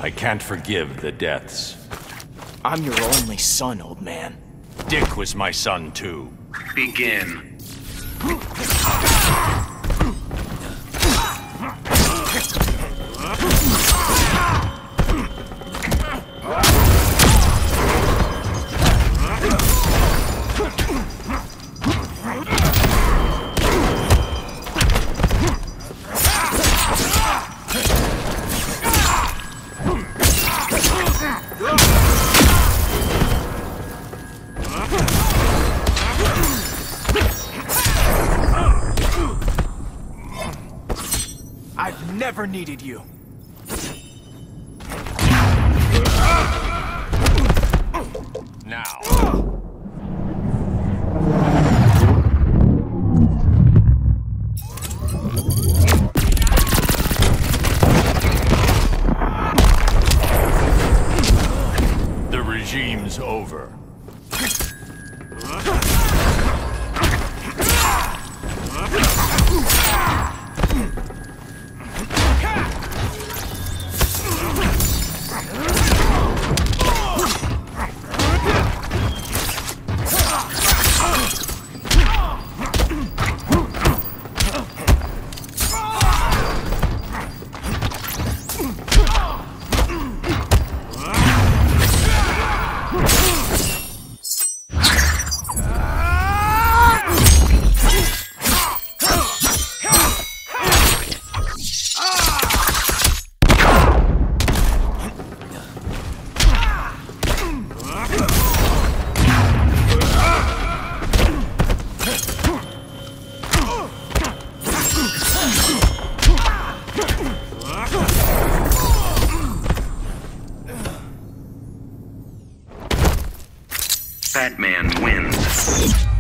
I can't forgive the deaths. I'm your only son, old man. Dick was my son, too. Begin. I've never needed you. Now. The regime's over. Batman wins.